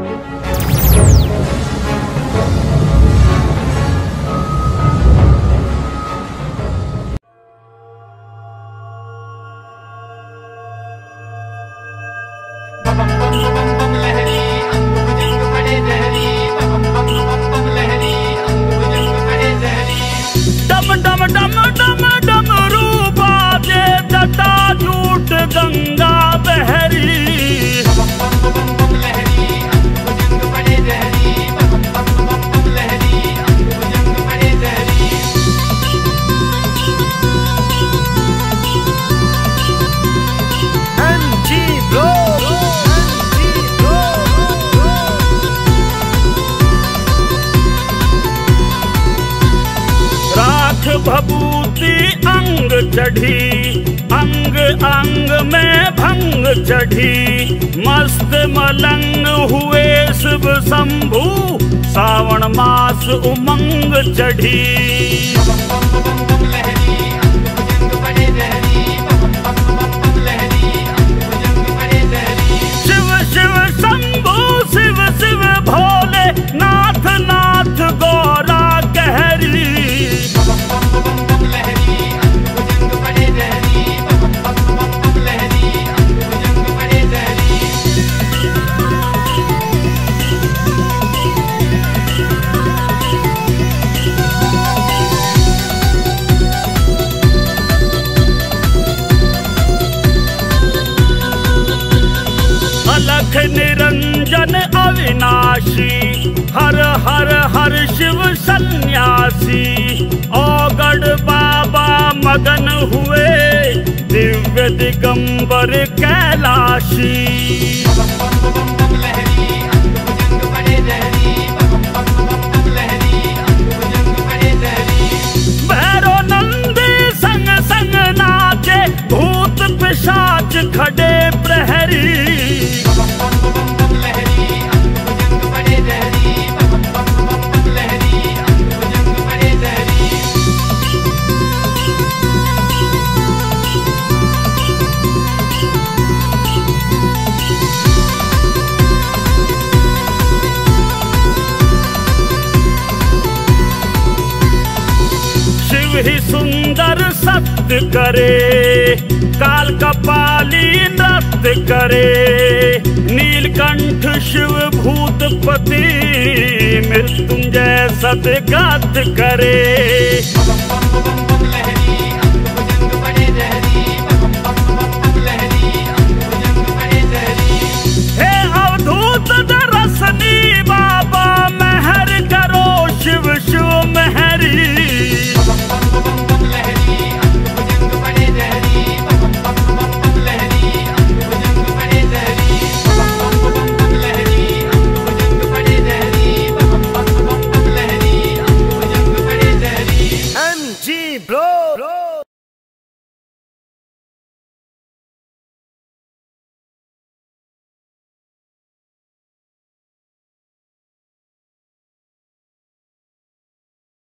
गंगा बहरी राख भभूति अंग चढ़ी, अंग अंग में भंग चढ़ी, मस्त मलंग हुए शिव शंभू, सावन मास उमंग चढ़ी। शिव शिव शंभू शिव शिव भोले नाथ नाथ गौरा गहरी। अलख निरंजन अविनाशी, हर हर हर शिव सन्यासी, औगढ़ बाबा मगन हुए, दिव्य दिगंबर कैलाशी। भैरो नंदी संग संग नाचे, भूत पिशाच खड़े प्रहरी। शिव ही सुंदर सत्य करे, काल कपाली नृत्य करे, नीलकंठ शिव भूतपति, मृत्युंजय सतगत करे।